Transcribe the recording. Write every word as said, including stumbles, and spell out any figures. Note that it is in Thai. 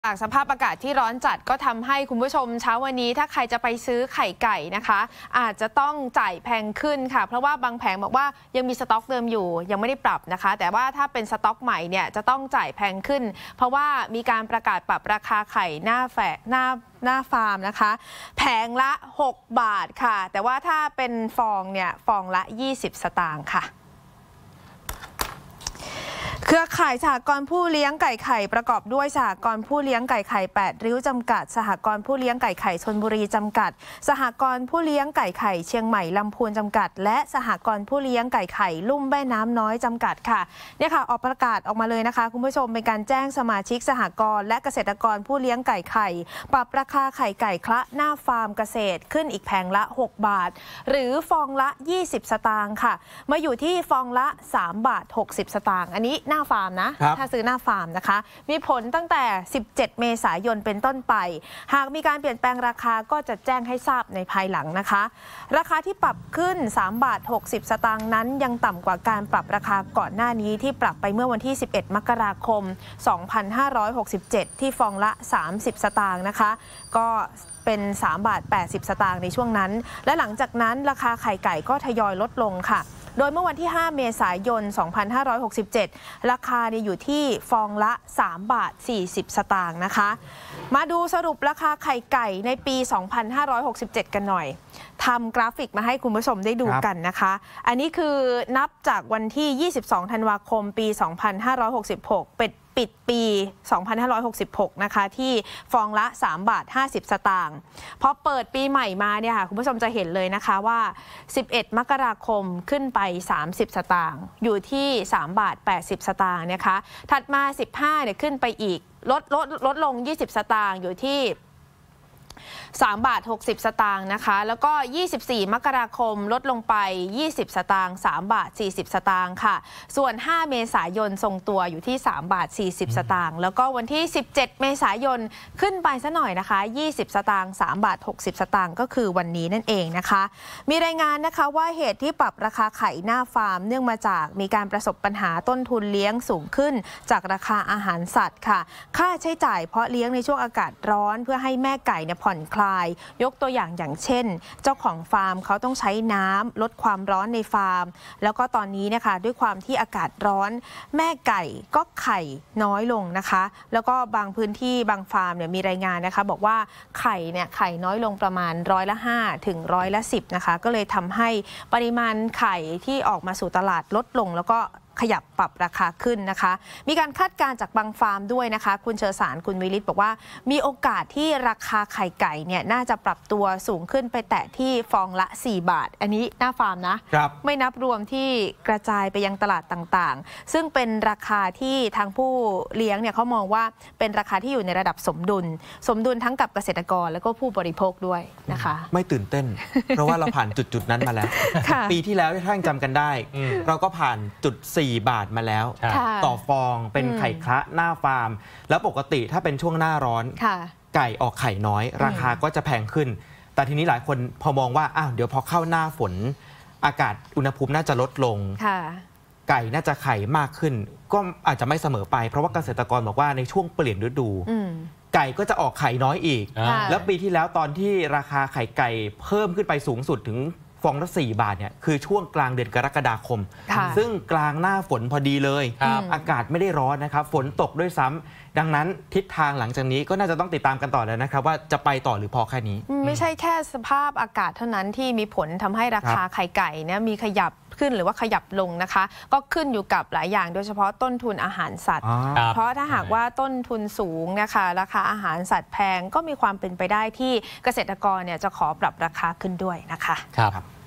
จากสภาพอากาศที่ร้อนจัดก็ทำให้คุณผู้ชมเช้าวันนี้ถ้าใครจะไปซื้อไข่ไก่นะคะอาจจะต้องจ่ายแพงขึ้นค่ะเพราะว่าบางแผงบอกว่ายังมีสต็อกเดิมอยู่ยังไม่ได้ปรับนะคะแต่ว่าถ้าเป็นสต็อกใหม่เนี่ยจะต้องจ่ายแพงขึ้นเพราะว่ามีการประกาศปรับราคาไข่หน้าแฝกหน้าหน้าฟาร์มนะคะแผงละหกบาทค่ะแต่ว่าถ้าเป็นฟองเนี่ยฟองละยี่สิบสตางค์ค่ะเครือข่ายสหกรณ์ผู้เลี้ยงไก่ไข่ประกอบด้วยสหกรณ์ผู้เลี้ยงไก่ไข่แปดริ้วจำกัดสหกรณ์ผู้เลี้ยงไก่ไข่ชลบุรีจำกัดสหกรณ์ผู้เลี้ยงไก่ไข่เชียงใหม่ลำพูนจำกัดและสหกรณ์ผู้เลี้ยงไก่ไข่ลุ่มแม่น้ำน้อยจำกัดค่ะเนี่ยค่ะออกประกาศออกมาเลยนะคะคุณผู้ชมเป็นการแจ้งสมาชิกสหกรณ์และเกษตรกรผู้เลี้ยงไก่ไข่ปรับราคาไข่ไก่คละหน้าฟาร์มเกษตรขึ้นอีกแผงละหกบาทหรือฟองละยี่สิบสตางค์ค่ะมาอยู่ที่ฟองละสามบาทหกสิบสตางค์อันนี้หน้าฟาร์มนะถ้าซื้อหน้าฟาร์มนะคะมีผลตั้งแต่สิบเจ็ดเมษายนเป็นต้นไปหากมีการเปลี่ยนแปลงราคาก็จะแจ้งให้ทราบในภายหลังนะคะราคาที่ปรับขึ้นสามบาทหกสิบสตางค์นั้นยังต่ำกว่าการปรับราคาก่อนหน้านี้ที่ปรับไปเมื่อวันที่สิบเอ็ดมกราคมสองพันห้าร้อยหกสิบเจ็ดที่ฟองละสามสิบสตางค์นะคะก็เป็นสามบาทแปดสิบสตางค์ในช่วงนั้นและหลังจากนั้นราคาไข่ไก่ก็ทยอยลดลงค่ะโดยเมื่อวันที่ห้าเมษายนสองพันห้าร้อยหกสิบเจ็ดราคาอยู่ที่ฟองละสามบาทสี่สิบสตางค์นะคะมาดูสรุปราคาไข่ไก่ในปีสองพันห้าร้อยหกสิบเจ็ดกันหน่อยทำกราฟิกมาให้คุณผู้ชมได้ดูกันนะคะอันนี้คือนับจากวันที่ยี่สิบสองธันวาคมปีสองพันห้าร้อยหกสิบหกเป็นปิดปีสองพันห้าร้อยหกสิบหกนะคะที่ฟองละสามบาทห้าสิบสตางค์พอเปิดปีใหม่มาเนี่ยค่ะคุณผู้ชมจะเห็นเลยนะคะว่าสิบเอ็ดมกราคมขึ้นไปสามสิบสตางค์อยู่ที่สามบาทแปดสิบสตางค์นะคะถัดมาสิบห้าเนี่ยขึ้นไปอีกลดลดลดลงยี่สิบสตางค์อยู่ที่สามบาทหกสิบสตางค์นะคะแล้วก็ยี่สิบสี่มกราคมลดลงไปยี่สิบสตางค์สามบาทสี่สิบสตางค์ค่ะส่วนห้าเมษายนทรงตัวอยู่ที่สามบาทสี่สิบสตางค์แล้วก็วันที่สิบเจ็ดเมษายนขึ้นไปซะหน่อยนะคะยี่สิบสตางค์สามบาทหกสิบสตางค์ก็คือวันนี้นั่นเองนะคะมีรายงานนะคะว่าเหตุที่ปรับราคาไข่หน้าฟาร์มเนื่องมาจากมีการประสบปัญหาต้นทุนเลี้ยงสูงขึ้นจากราคาอาหารสัตว์ค่ะค่าใช้จ่ายเพาะเลี้ยงในช่วงอากาศร้อนเพื่อให้แม่ไก่เนี่ยผ่อนคลายยกตัวอย่างอย่างเช่นเจ้าของฟาร์มเขาต้องใช้น้ำลดความร้อนในฟาร์มแล้วก็ตอนนี้นะคะด้วยความที่อากาศร้อนแม่ไก่ก็ไข่น้อยลงนะคะแล้วก็บางพื้นที่บางฟาร์มเนี่ยมีรายงานนะคะบอกว่าไข่เนี่ยไข่น้อยลงประมาณร้อยละห้าถึงร้อยละสิบนะคะก็เลยทำให้ปริมาณไข่ที่ออกมาสู่ตลาดลดลงแล้วก็ขยับปรับราคาขึ้นนะคะมีการคาดการณ์จากบางฟาร์มด้วยนะคะคุณเชอสารคุณวิริศบอกว่ามีโอกาสที่ราคาไข่ไก่เนี่ยน่าจะปรับตัวสูงขึ้นไปแตะที่ฟองละสี่บาทอันนี้หน้าฟาร์มนะไม่นับรวมที่กระจายไปยังตลาดต่างๆซึ่งเป็นราคาที่ทางผู้เลี้ยงเนี่ยเขามองว่าเป็นราคาที่อยู่ในระดับสมดุลสมดุลทั้งกับเกษตรกรแล้วก็ผู้บริโภคด้วยนะคะไม่ตื่นเต้น เพราะว่าเราผ่านจุดๆนั้นมาแล้ว ปีที่แล้วถ้ายังจำกันได้เราก็ผ่านจุดสี่บาทมาแล้วต่อฟองเป็นไข่คละหน้าฟาร์มแล้วปกติถ้าเป็นช่วงหน้าร้อนไก่ออกไข่น้อยราคาก็จะแพงขึ้นแต่ทีนี้หลายคนพอมองว่าอ้าวเดี๋ยวพอเข้าหน้าฝนอากาศอุณหภูมิน่าจะลดลงไก่น่าจะไข่มากขึ้นก็อาจจะไม่เสมอไปเพราะว่าเกษตรกรบอกว่าในช่วงเปลี่ยนฤดูไก่ก็จะออกไข่น้อยอีกแล้วปีที่แล้วตอนที่ราคาไข่ไก่เพิ่มขึ้นไปสูงสุดถึงฟองละสี่บาทเนี่ยคือช่วงกลางเดือนกรกฎาคมซึ่งกลางหน้าฝนพอดีเลยอากาศไม่ได้ร้อนนะครับฝนตกด้วยซ้ำดังนั้นทิศทางหลังจากนี้ก็น่าจะต้องติดตามกันต่อแล้วนะครับว่าจะไปต่อหรือพอแค่นี้ไม่ใช่แค่สภาพอากาศเท่านั้นที่มีผลทำให้ราคาไข่ไก่เนี่ยมีขยับขึ้นหรือว่าขยับลงนะคะก็ขึ้นอยู่กับหลายอย่างโดยเฉพาะต้นทุนอาหารสัตว์เพราะถ้าหากว่าต้นทุนสูงนะคะราคาอาหารสัตว์แพงก็มีความเป็นไปได้ที่เกษตรกรเนี่ยจะขอปรับราคาขึ้นด้วยนะคะครับ